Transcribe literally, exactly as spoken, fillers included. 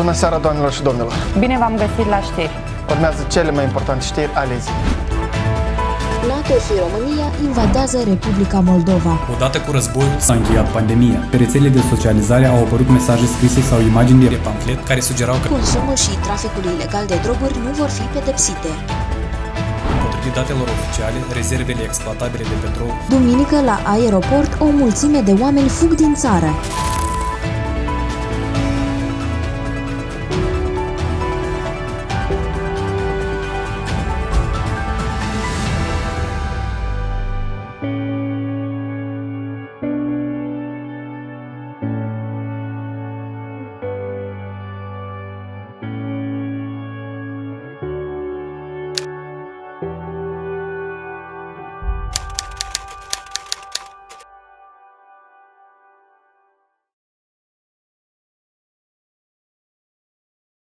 Bună seara, doamnelor și domnilor! Bine v-am găsit la știri! Urmează cele mai importante știri ale zi. NATO și România invadează Republica Moldova. Odată cu războiul s-a încheiat pandemia. Pe rețelele de socializare au apărut mesaje scrise sau imagini de pamflet care sugerau că consumul și traficul ilegal de droguri nu vor fi pedepsite. Potrivit datelor oficiale, rezervele exploatabile de petrol. Duminică, la aeroport, o mulțime de oameni fug din țară.